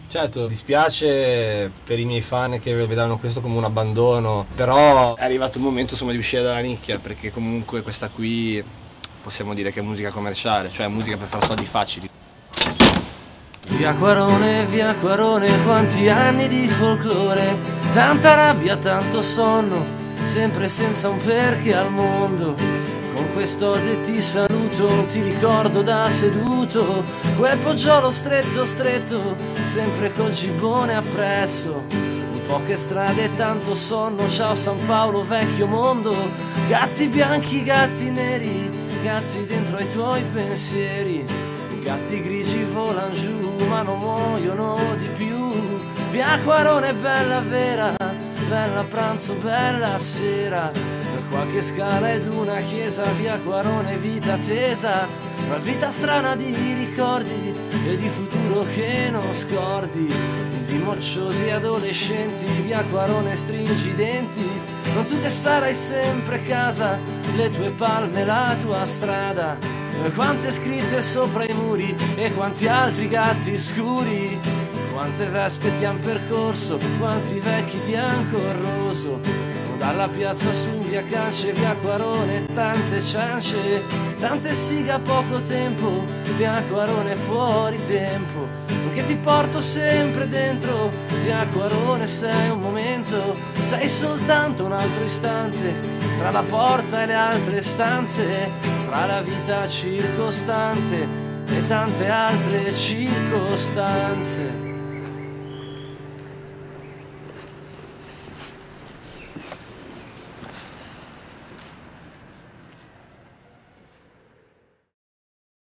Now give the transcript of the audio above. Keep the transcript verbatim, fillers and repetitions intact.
Certo, dispiace per i miei fan che vedranno questo come un abbandono, però è arrivato il momento insomma di uscire dalla nicchia, perché comunque questa qui possiamo dire che è musica commerciale, cioè musica per fare soldi facili. Via Quarone, via Quarone, quanti anni di folklore, tanta rabbia, tanto sonno, sempre senza un perché al mondo. Con quest'ode ti saluto, non ti ricordo da seduto, quel poggiolo stretto stretto, sempre col gibbone appresso. Poche strade, tanto sonno, ciao San Paolo, vecchio mondo. Gatti bianchi, gatti neri, gatti dentro ai tuoi pensieri. Gatti grigi volano giù, ma non muoiono di più. Via Quarone bella vera, bella pranzo, bella sera. Qualche scala ed una chiesa, via Quarone vita tesa. Una vita strana di ricordi e di futuro che non scordi. Di mocciosi adolescenti, via Quarone stringi i denti. Non tu che sarai sempre a casa, le tue palme, la tua strada. Quante scritte sopra i muri e quanti altri gatti scuri. Quante vespe ti han percorso, quanti vecchi ti han corroso. Dalla piazza su in via Cance, via Quarone, tante ciance, tante sighe a poco tempo, via Quarone fuori tempo, che ti porto sempre dentro, via Quarone sei un momento, sei soltanto un altro istante, tra la porta e le altre stanze, tra la vita circostante e tante altre circostanze.